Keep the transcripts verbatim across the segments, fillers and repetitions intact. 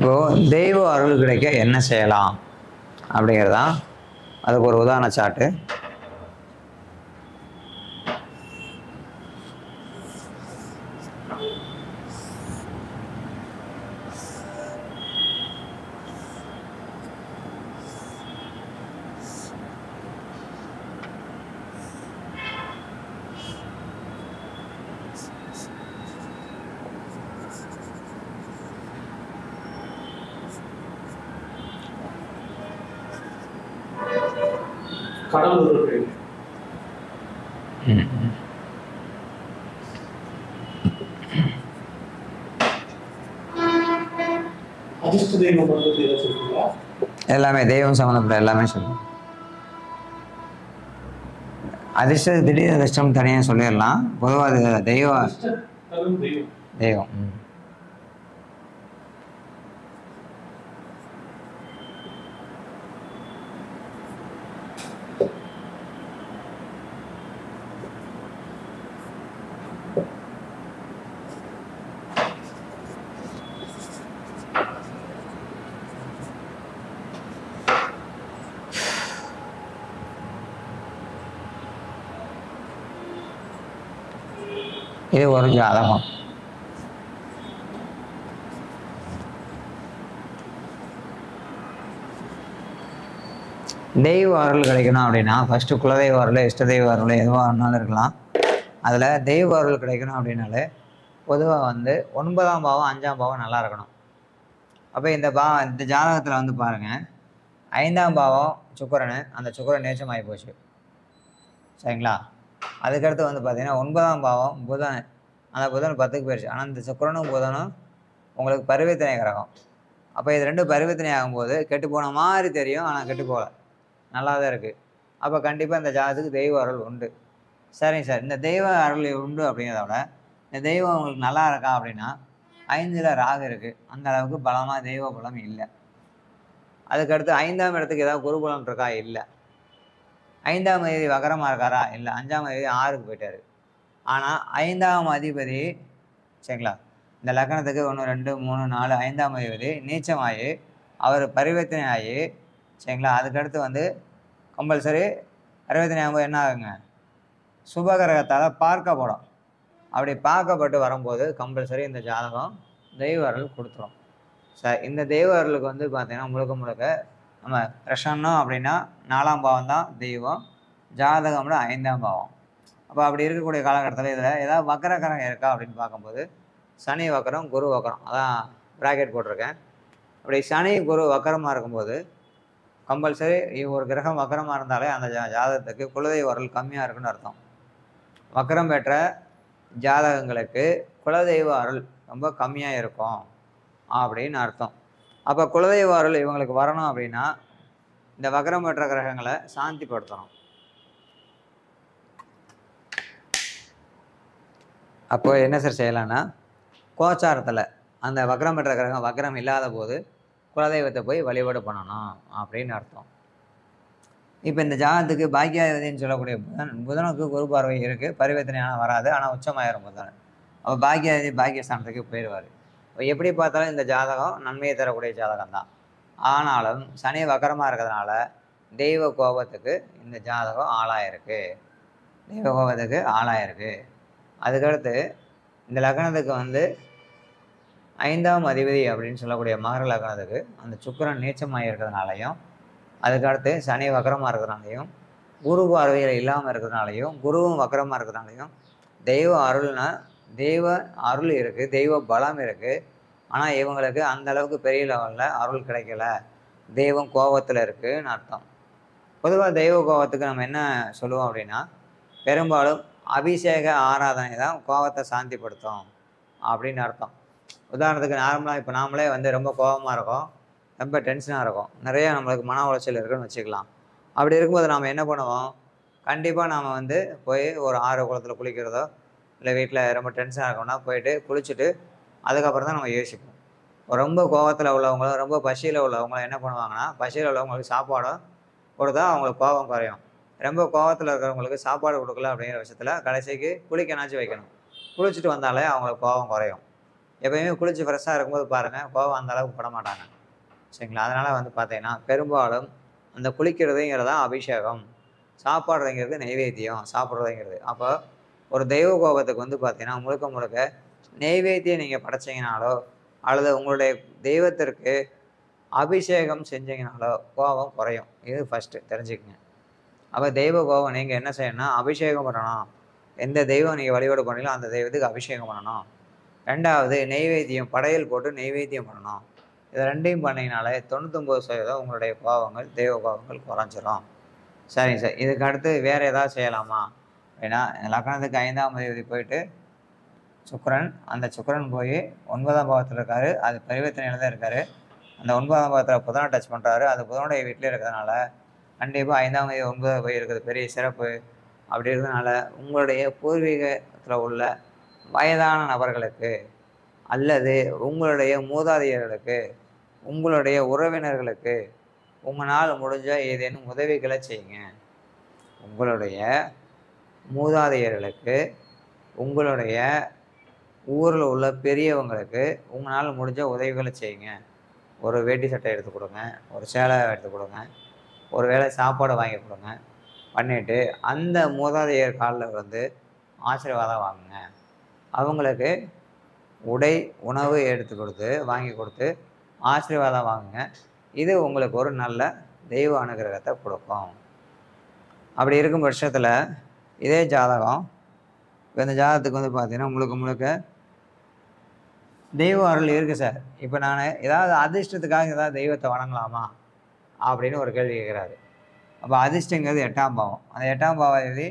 இப்போது தெய்வ அருள் கிடைக்க என்ன செய்யலாம் அப்படிங்கிறதான் அதுக்கு ஒரு உதாரண சாட்டு. கடவுள் அதிர்ஷ்ட தெய்வம் வந்து எதை சொல்றீங்களா? எல்லாமே தெய்வம் சம்மந்தப்பட்ட எல்லாமே சொல்லுவோம். அதிர்ஷ்ட திடீர் அதிர்ஷ்டம் தனியாக சொல்லிடலாம். பொதுவாக அது தெய்வ தெய்வம் தெய்வம் இது ஒரு ஜாதகம். தெய்வ அருள் கிடைக்கணும் அப்படின்னா ஃபஸ்ட்டு குலதெய்வ அருள், இஷ்ட தெய்வ அருள் எதுவாக இருந்தாலும் இருக்கலாம். அதில் தெய்வ அருள் கிடைக்கணும் அப்படின்னாலே பொதுவாக வந்து ஒன்பதாம் பாவம் அஞ்சாம் பாவம் நல்லா இருக்கணும். அப்போ இந்த பா இந்த ஜாதகத்தில் வந்து பாருங்கள், ஐந்தாம் பாவம் சுக்கிரன், அந்த சுக்கிரன் நேச்சம் ஆகி போச்சு சரிங்களா. அதுக்கடுத்து வந்து பார்த்திங்கன்னா ஒன்பதாம் பாவம் புதன், அந்த புதன் பத்துக்கு போயிடுச்சு. ஆனால் இந்த சுக்கிரனும் புதனும் உங்களுக்கு பரிவர்த்தனை கிரகம். அப்போ இது ரெண்டும் பரிவர்த்தனை ஆகும்போது கெட்டு போன மாதிரி தெரியும், ஆனால் கெட்டு போகல, நல்லா தான் இருக்குது. அப்போ கண்டிப்பாக இந்த ஜாதகத்துக்கு தெய்வ அருள் உண்டு. சரிங்க சார், இந்த தெய்வ அருள் உண்டு அப்படிங்கிறத விட இந்த தெய்வம் உங்களுக்கு நல்லா இருக்கா அப்படின்னா ஐந்தில் ராகு இருக்குது, அந்த அளவுக்கு பலமாக தெய்வ பலம் இல்லை. அதுக்கடுத்து ஐந்தாம் இடத்துக்கு ஏதாவது குருபலம் இருக்கா? இல்லை. ஐந்தாம் அதிபதி வகரமாக இருக்காரா? இல்லை. அஞ்சாம் அதிபதி ஆறுக்கு போயிட்டார். ஆனால் ஐந்தாம் அதிபதி சரிங்களா, இந்த லக்னத்துக்கு ஒன்று ரெண்டு மூணு நாலு ஐந்தாம் அதிபதி நீச்சமாகி அவர் பரிவர்த்தனை ஆகி சரிங்களா. அதுக்கடுத்து வந்து கம்பல்சரி பரிவர்த்தனை ஆகும்போது என்ன ஆகுங்க, சுபகிரகத்தால் பார்க்கப்படும். அப்படி பார்க்கப்பட்டு வரும்போது கம்பல்சரி இந்த ஜாதகம் தெய்வ அருள் கொடுத்துரும் சார். இந்த தெய்வ அருளுக்கு வந்து பார்த்திங்கன்னா முழுக்க முழுக்க நம்ம பிரசன்னம் அப்படின்னா நாலாம் பாவம் தான் தெய்வம், ஜாதகம்னா ஐந்தாம் பாவம். அப்போ அப்படி இருக்கக்கூடிய காலகட்டத்தில் இதில் ஏதாவது வக்கரகரம் இருக்கா அப்படின்னு பார்க்கும்போது சனி வக்கரம், குரு வக்கரம், அதான் ப்ராக்கெட் போட்டிருக்கேன். அப்படி சனி குரு வக்கரமாக இருக்கும்போது கம்பல்சரி ஒரு கிரகம் வக்கரமாக இருந்தாலே அந்த ஜா ஜாதகத்துக்கு குலதெய்வ அருள் கம்மியாக இருக்குன்னு அர்த்தம். வக்கரம் பெற்ற ஜாதகங்களுக்கு குலதெய்வ அருள் ரொம்ப கம்மியாக இருக்கும் அப்படின்னு அர்த்தம். அப்போ குலதெய்வ அருள் இவங்களுக்கு வரணும் அப்படின்னா இந்த வக்கரம் பெற்ற கிரகங்களை சாந்திப்படுத்தணும். அப்போ என்ன சார் செய்யலான்னா, கோச்சாரத்தில் அந்த வக்கரம் பெற்ற கிரகம் வக்கரம் இல்லாத போது குலதெய்வத்தை போய் வழிபாடு பண்ணணும் அப்படின்னு அர்த்தம். இப்போ இந்த ஜாதகத்துக்கு பாக்கியாதிபதினு சொல்லக்கூடிய புதன், புதனுக்கு குரு பார்வை இருக்குது, பரிவர்த்தனையான வராது, ஆனால் உச்சமாயிரும் புதன். அப்போ பாக்கியாதிபதி பாக்கியஸ்தானத்துக்கு போயிடுவார். இப்போ எப்படி பார்த்தாலும் இந்த ஜாதகம் நன்மையை தரக்கூடிய ஜாதகம் தான். ஆனாலும் சனி வக்கரமாக இருக்கிறதுனால தெய்வ கோபத்துக்கு இந்த ஜாதகம் ஆளாயிருக்கு, தெய்வ கோபத்துக்கு ஆளாயிருக்கு. அதுக்கடுத்து இந்த லக்னத்துக்கு வந்து ஐந்தாம் அதிபதி அப்படின்னு சொல்லக்கூடிய மகர லக்னத்துக்கு அந்த சுக்கிரன் நீச்சமாக இருக்கிறதுனாலையும், அதுக்கடுத்து சனி வக்கரமாக இருக்கிறதுனாலையும், குரு பார்வையில் இல்லாமல் இருக்கிறதுனாலையும், குருவும் வக்கரமாக இருக்கிறதுனாலையும் தெய்வ அருள்னா தெய்வ அருள் இருக்குது, தெய்வ பலம் இருக்குது. ஆனால் இவங்களுக்கு அந்த அளவுக்கு பெரிய லெவலில் அருள் கிடைக்கல, தெய்வம் கோபத்தில் இருக்குதுன்னு அர்த்தம். பொதுவாக தெய்வ கோபத்துக்கு நம்ம என்ன சொல்லுவோம் அப்படின்னா, பெரும்பாலும் அபிஷேக ஆராதனை தான் கோபத்தை சாந்திப்படுத்தும் அப்படின்னு அர்த்தம். உதாரணத்துக்கு நார்மலாக இப்போ நாமளே வந்து ரொம்ப கோபமாக இருக்கோம், ரொம்ப டென்ஷனாக இருக்கும், நிறையா நம்மளுக்கு மன உளைச்சல் இருக்குன்னு வச்சுக்கலாம். அப்படி இருக்கும்போது நாம் என்ன பண்ணுவோம், கண்டிப்பாக நாம் வந்து போய் ஒரு ஆறு குளத்தில் குளிக்கிறதோ, இல்லை வீட்டில் ரொம்ப டென்ஷனாக இருக்கோம்னா போயிட்டு குளிச்சுட்டு அதுக்கப்புறம் தான் நம்ம யோசிப்போம். ரொம்ப கோபத்தில் உள்ளவங்களும் ரொம்ப பசியில் உள்ளவங்களும் என்ன பண்ணுவாங்கன்னா, பசியில் உள்ளவங்களுக்கு சாப்பாடும் கொடுத்தா அவங்களுக்கு கோபம் குறையும். ரொம்ப கோபத்தில் இருக்கிறவங்களுக்கு சாப்பாடு கொடுக்கல அப்படிங்கிற விஷயத்தில் கடைசிக்கு குளிக்கனாச்சும் வைக்கணும், குளிச்சுட்டு வந்தாலே அவங்களுக்கு கோபம் குறையும். எப்பயுமே குளிச்சு ஃப்ரெஷ்ஷாக இருக்கும்போது பாருங்கள் கோவம் அந்த அளவுக்கு பட மாட்டாங்க. சரிங்களா? அதனால் வந்து பார்த்தீங்கன்னா பெரும்பாலும் அந்த குளிக்கிறதுங்கிறது தான் அபிஷேகம், சாப்பாடுறதுங்கிறது நெய்வேத்தியம், சாப்பிட்றதுங்கிறது. அப்போ ஒரு தெய்வ கோபத்துக்கு வந்து பார்த்தீங்கன்னா முழுக்க முழுக்க நெய்வேத்தியம் நீங்கள் படைச்சிங்கனாலோ அல்லது உங்களுடைய தெய்வத்திற்கு அபிஷேகம் செஞ்சீங்கனாலோ கோபம் குறையும். இது ஃபஸ்ட்டு தெரிஞ்சுக்கங்க. அப்போ தெய்வ கோபம் நீங்கள் என்ன செய்யணும்னா அபிஷேகம் பண்ணணும். எந்த தெய்வம் நீங்கள் வழிபாடு பண்ணீங்களோ அந்த தெய்வத்துக்கு அபிஷேகம் பண்ணணும். ரெண்டாவது நெய்வேத்தியம் படையல் போட்டு நெய்வேத்தியம் பண்ணணும். இதை ரெண்டையும் பண்ணிங்கனாலே தொண்ணூத்தொம்பது சதவீதம் உங்களுடைய கோபங்கள் தெய்வ கோபங்கள் குறைஞ்சிரும். சரிங்க சார். இதுக்கு அடுத்து வேறு ஏதாவது செய்யலாமா அப்படின்னா லக்னத்துக்கு ஐந்தாம் அதிபதி போயிட்டு சுக்கிரன், அந்த சுக்கிரன் போய் ஒன்பதாம் பாவத்தில் இருக்காரு. அது பரிவர்த்தனையில் தான் இருக்காரு. அந்த ஒன்பதாம் பாவத்தில் புதனை டச் பண்ணுறாரு. அது புதனுடைய வீட்டிலே இருக்கிறதுனால கண்டிப்பாக ஐந்தாம் தேதி ஒன்பதாவது போய் இருக்கிறது பெரிய சிறப்பு. அப்படி இருக்கிறதுனால உங்களுடைய பூர்வீகத்தில் உள்ள வயதான நபர்களுக்கு அல்லது உங்களுடைய மூதாதையர்களுக்கு உங்களுடைய உறவினர்களுக்கு உங்களால் முடிஞ்ச ஏதேனும் உதவிகளை செய்யுங்க. உங்களுடைய மூதாதையர்களுக்கு உங்களுடைய ஊரில் உள்ள பெரியவங்களுக்கு உங்களால் முடிஞ்ச உதவிகளை செய்யுங்க. ஒரு வேட்டி சட்டை எடுத்து கொடுங்க, ஒரு சேலை எடுத்து கொடுங்க, ஒரு வேளை சாப்பாடு வாங்கி கொடுங்க. பண்ணிவிட்டு அந்த மூதாதையர் காலில் வந்து ஆசீர்வாதம் வாங்குங்க. அவங்களுக்கு உடை உணவு எடுத்து கொடுத்து வாங்கி கொடுத்து ஆசீர்வாதம் வாங்குங்க. இது உங்களுக்கு ஒரு நல்ல தெய்வ அனுகிரகத்தை கொடுக்கும். அப்படி இருக்கும் பட்சத்தில் இதே ஜாதகம் இப்போ இந்த ஜாதகத்துக்கு வந்து பார்த்தீங்கன்னா முழுக்க முழுக்க தெய்வ அருள் இருக்குது சார். இப்போ நான் ஏதாவது அதிர்ஷ்டத்துக்காக ஏதாவது தெய்வத்தை வணங்கலாமா அப்படின்னு ஒரு கேள்வி கேட்குறாரு. அப்போ அதிர்ஷ்டங்கிறது எட்டாம் பாவம். அந்த எட்டாம் பாவாதிபதி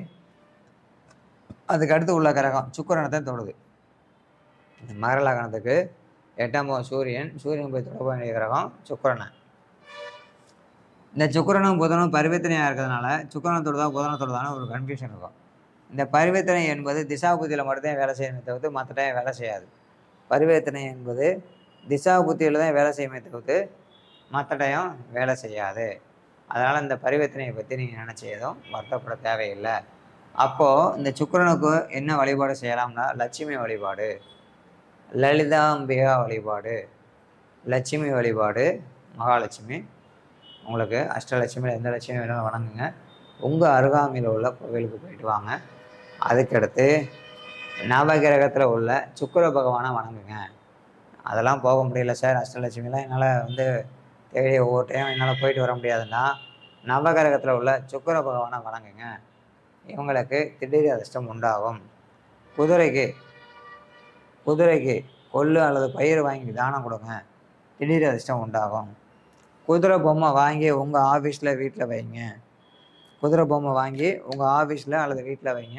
அதுக்கு அடுத்து உள்ள கிரகம் சுக்கிரனை தான் தொடுது. இந்த மகர லக்னத்துக்கு எட்டாம் பாவம் சூரியன், சூரியன் போய் தொட வேண்டிய கிரகம் சுக்கிரனை. இந்த சுக்கிரனும் புதனும் பரிவர்த்தனையாக இருக்கிறதுனால சுக்கிரனை தொடுதா புதனை தொடுதான்னு ஒரு கன்ஃபியூஷன் இருக்கும். இந்த பரிவர்த்தனை என்பது திசாபுத்தியில் மட்டும்தான் வேலை செய்யணுமே தவிர்த்து மற்ற டைம் வேலை செய்யாது. பரிவர்த்தனை என்பது திசா புத்தியில் தான் வேலை செய்யுமே தவிர்த்து மற்ற டைம் வேலை செய்யாது. அதனால் இந்த பரிவர்த்தனையை பற்றி நீங்கள் நினச்சி எதுவும் வருத்தப்பட தேவையில்லை. அப்போது இந்த சுக்கிரனுக்கு என்ன வழிபாடு செய்யலாம்னா லட்சுமி வழிபாடு, லலிதாம்பிகா வழிபாடு, லட்சுமி வழிபாடு, மகாலட்சுமி, உங்களுக்கு அஷ்டலட்சுமியில் எந்த லட்சுமி வேணாலும் வணங்குங்க. உங்கள் அருகாமையில் உள்ள கோவிலுக்கு போயிட்டு வாங்க. அதுக்கடுத்து நவகிரகத்தில் உள்ள சுக்கிர பகவானை வணங்குங்க. அதெல்லாம் போக முடியல சார், அஷ்டலட்சுமிலாம் என்னால் வந்து தேடி ஒவ்வொரு டைம் என்னால் போயிட்டு வர முடியாதுன்னா நவகிரகத்தில் உள்ள சுக்கிர பகவானை வணங்குங்க. இவங்களுக்கு திடீர் அதிர்ஷ்டம் உண்டாகும். குதிரைக்கு குதிரைக்கு கொள்ளு அல்லது பயிர் வாங்கி தானம் கொடுங்க, திடீர் அதிர்ஷ்டம் உண்டாகும். குதிரை பொம்மை வாங்கி உங்கள் ஆஃபீஸில் வீட்டில் வைங்க. குதிரை பொம்மை வாங்கி உங்கள் ஆஃபீஸில் அல்லது வீட்டில் வைங்க.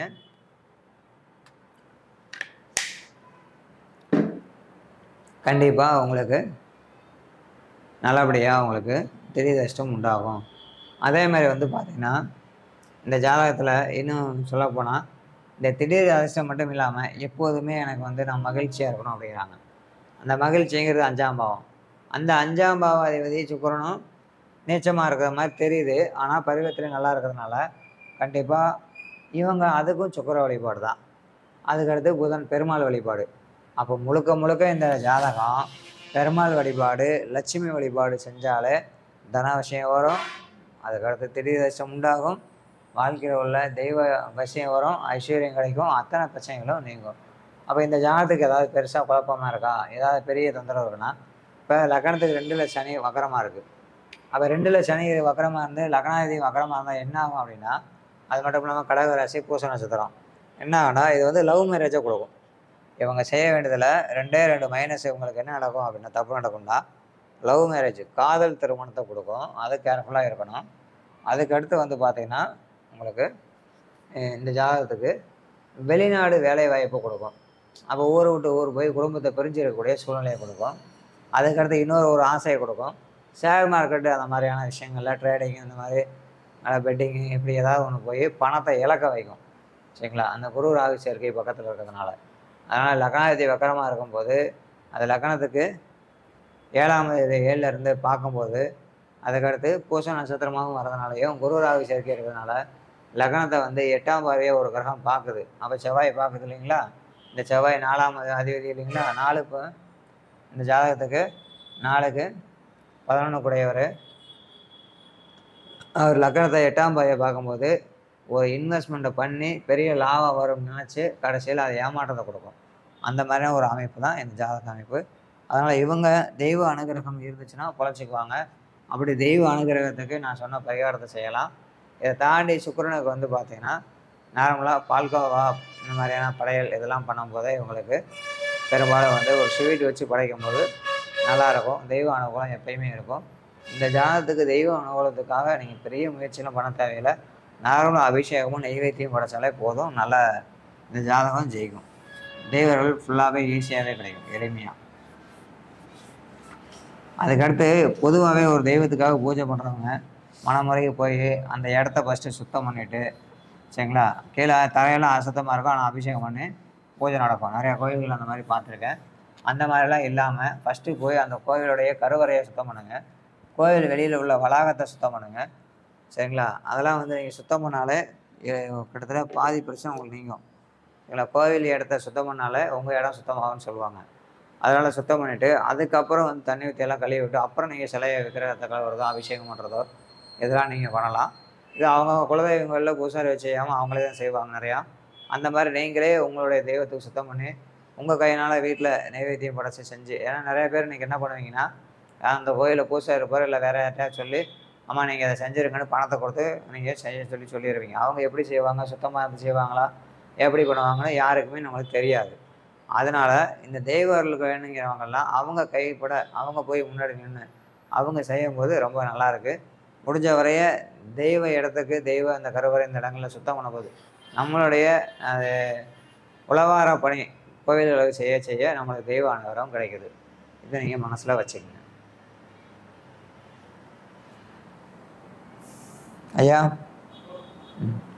கண்டிப்பாக உங்களுக்கு நல்லபடியாக உங்களுக்கு திடீர் அதிர்ஷ்டம் உண்டாகும். அதே மாதிரி வந்து பார்த்திங்கன்னா இந்த ஜாதகத்தில் இன்னும் சொல்லப்போனால் இந்த திடீர் அதிர்ஷ்டம் மட்டும் இல்லாமல் எப்போதுமே எனக்கு வந்து நான் மகிழ்ச்சியாக இருக்கணும் அப்படிங்கிறாங்க. அந்த மகிழ்ச்சிங்கிறது அஞ்சாம் பாவம். அந்த அஞ்சாம் பாவ அதிபதி சுக்கிரனும் நீச்சமாக இருக்கிற மாதிரி தெரியுது. ஆனால் பரிவர்த்தனை நல்லா இருக்கிறதுனால கண்டிப்பாக இவங்க அதுக்கும் சுக்கிர வழிபாடு தான். அதுக்கடுத்து புதன் பெருமாள் வழிபாடு. அப்போ முழுக்க முழுக்க இந்த ஜாதகம் பெருமாள் வழிபாடு லட்சுமி வழிபாடு செஞ்சாலே தன விஷயம் வரும். அதுக்கடுத்து திடீர் அதிர்ஷ்டம் உண்டாகும். வாழ்க்கையில் உள்ள தெய்வ விஷயம் வரும், ஐஸ்வர்யம் கிடைக்கும், அத்தனை பிரச்சனைகளும் நீங்கும். அப்போ இந்த ஜாதகத்துக்கு ஏதாவது பெருசாக குழப்பமாக இருக்கா, ஏதாவது பெரிய தொந்தரவு இருக்குன்னா இப்போ லக்னத்துக்கு ரெண்டில் சனி வக்கரமாக இருக்குது. அப்போ ரெண்டில் சனி வக்கரமாக இருந்து லக்னாதிபதி வக்கரமாக இருந்தால் என்ன ஆகும் அப்படின்னா அது மட்டும் இல்லாமல் கடக ராசி பூச நட்சத்திரம் என்ன ஆகுனா இது வந்து லவ் மேரேஜை கொடுக்கும். இவங்க செய்ய வேண்டியதில் ரெண்டே ரெண்டு மைனஸ் இவங்களுக்கு என்ன நடக்கும் அப்படின்னா தப்பு நடக்கும்னா லவ் மேரேஜ் காதல் திருமணத்தை கொடுக்கும். அது கேர்ஃபுல்லாக இருக்கணும். அதுக்கடுத்து வந்து பார்த்திங்கன்னா உங்களுக்கு இந்த ஜாதகத்துக்கு வெளிநாடு வேலை வாய்ப்பு கொடுக்கும். அப்போ ஊரை விட்டு ஊர் போய் குடும்பத்தை பிரிஞ்சு இருக்கக்கூடிய சூழ்நிலையை கொடுக்கும். அதுக்கடுத்து இன்னொரு ஒரு ஆசையை கொடுக்கும். ஷேர் மார்க்கெட்டு அந்த மாதிரியான விஷயங்களில் ட்ரேடிங் இந்த மாதிரி பெட்டிங்கு இப்படி ஏதாவது ஒன்று போய் பணத்தை இழக்க வைக்கும். சரிங்களா? அந்த குரு ராகு சேர்க்கை பக்கத்தில் இருக்கிறதுனால. அதனால் லக்னாதிபதி வக்கரமாக இருக்கும்போது அது லக்னத்துக்கு ஏழாம் தேதி ஏழில் இருந்து பார்க்கும்போது அதுக்கடுத்து பூச நட்சத்திரமாகவும் வரதுனாலையும் குரு ராகு சேர்க்கை இருக்கிறதுனால லக்னத்தை வந்து எட்டாம் பார்வையாக ஒரு கிரகம் பார்க்குது. அப்போ செவ்வாய் பார்க்குது இல்லைங்களா? இந்த செவ்வாய் நாலாம் அதிபதி இல்லைங்களா? நாலு இப்போ இந்த ஜாதகத்துக்கு நாளுக்கு பதினொன்று கூடையவர். அவர் லக்னத்தை எட்டாம் பாதையை பார்க்கும்போது ஒரு இன்வெஸ்ட்மெண்ட்டை பண்ணி பெரிய லாபம் வரும்னு நினச்சி கடைசியில் அது ஏமாற்றத்தை கொடுக்கும். அந்த மாதிரியான ஒரு அமைப்பு தான் இந்த ஜாதக அமைப்பு. அதனால் இவங்க தெய்வ அனுகிரகம் இருந்துச்சுன்னா பொழைச்சிக்குவாங்க. அப்படி தெய்வ அனுகிரகத்துக்கு நான் சொன்ன பரிகாரத்தை செய்யலாம். இதை தாண்டி சுக்கிரனுக்கு வந்து பார்த்திங்கன்னா நார்மலாக பால்கோவா இந்த மாதிரியான படையல் இதெல்லாம் பண்ணும்போதே இவங்களுக்கு பெரும்பாலும் வந்து ஒரு ஸ்வீட் வச்சு படைக்கும் போது நல்லாயிருக்கும். தெய்வ அனுகூலம் எப்பயுமே இருக்கும். இந்த ஜாதகத்துக்கு தெய்வ அனுகூலத்துக்காக நீங்கள் பெரிய முயற்சியெலாம் பண்ண தேவையில்லை. நார்மலாக அபிஷேகமும் நெய்வேத்தியம் படைச்சாலே போதும். நல்ல இந்த ஜாதகம் ஜெயிக்கும். தெய்வர்கள் ஃபுல்லாகவே ஈஸியாகவே கிடைக்கும், எளிமையாக. அதுக்கடுத்து பொதுவாகவே ஒரு தெய்வத்துக்காக பூஜை பண்ணுறவங்க மனமுறைக்கு போய் அந்த இடத்த ஃபஸ்ட்டு சுத்தம் பண்ணிவிட்டு, சரிங்களா, கீழே தரையெல்லாம் அசுத்தமாக இருக்கும், ஆனால் அபிஷேகம் பண்ணி பூஜை நடக்கும். நிறையா கோயில்கள் அந்த மாதிரி பார்த்துருக்கேன். அந்த மாதிரிலாம் இல்லாமல் ஃபஸ்ட்டு போய் அந்த கோவிலுடைய கருவறையை சுத்தம் பண்ணுங்கள். கோவில் வெளியில் உள்ள வளாகத்தை சுத்தம் பண்ணுங்கள், சரிங்களா. அதெல்லாம் வந்து நீங்கள் சுத்தம் பண்ணாலே கிட்டத்தட்ட பாதி பிரச்சனை உங்களுக்கு நீங்கும், சரிங்களா. கோவில் இடத்த சுத்தம் பண்ணாலே உங்கள் இடம் சுத்தமாகும்னு சொல்லுவாங்க. அதனால் சுத்தம் பண்ணிவிட்டு அதுக்கப்புறம் வந்து தண்ணி ஊற்றியெல்லாம் கழுவி விட்டு அப்புறம் நீங்கள் சிலையை விக்கிரகத்தை கழுவுறதோ அபிஷேகம் பண்ணுறதோ இதெல்லாம் நீங்கள் பண்ணலாம். இது அவங்க குலதெய்வங்களில் பூசாரி வச்சு செய்யாமல் அவங்களே தான் செய்வாங்க நிறையா. அந்த மாதிரி நீங்களே உங்களுடைய தெய்வத்துக்கு சுத்தம் பண்ணி உங்கள் கையினால் வீட்டில் நைவேத்தியம் படைச்சி செஞ்சு, ஏன்னா நிறைய பேர் இன்றைக்கி என்ன பண்ணுவீங்கன்னா அந்த கோயிலில் பூசாரி இருப்பார் இல்லை வேறு யார்ட்டையா சொல்லி அம்மா நீங்கள் அதை செஞ்சுருங்கன்னு பணத்தை கொடுத்து நீங்கள் செய்ய சொல்லி சொல்லிடுவீங்க. அவங்க எப்படி செய்வாங்க, சுத்தமாக எப்படி செய்வாங்களா, எப்படி பண்ணுவாங்கன்னு யாருக்குமே நம்மளுக்கு தெரியாது. அதனால் இந்த தெய்வர்களுக்கு வேணுங்கிறவங்கெல்லாம் அவங்க கைப்பட அவங்க போய் முன்னாடி நின்று அவங்க செய்யும்போது ரொம்ப நல்லாயிருக்கு. முடிஞ்ச வரைய தெய்வ இடத்துக்கு தெய்வ அந்த கருவறை இந்த இடங்களில் சுத்தம் பண்ணும்போது நம்மளுடைய அது உளவார பணி கோவில்களுக்கு செய்ய செய்ய நம்மளுக்கு தெய்வ அனுகிரகம் கிடைக்குது. இதை நீங்கள் மனசில் வச்சுக்கங்க. ஐயா ம்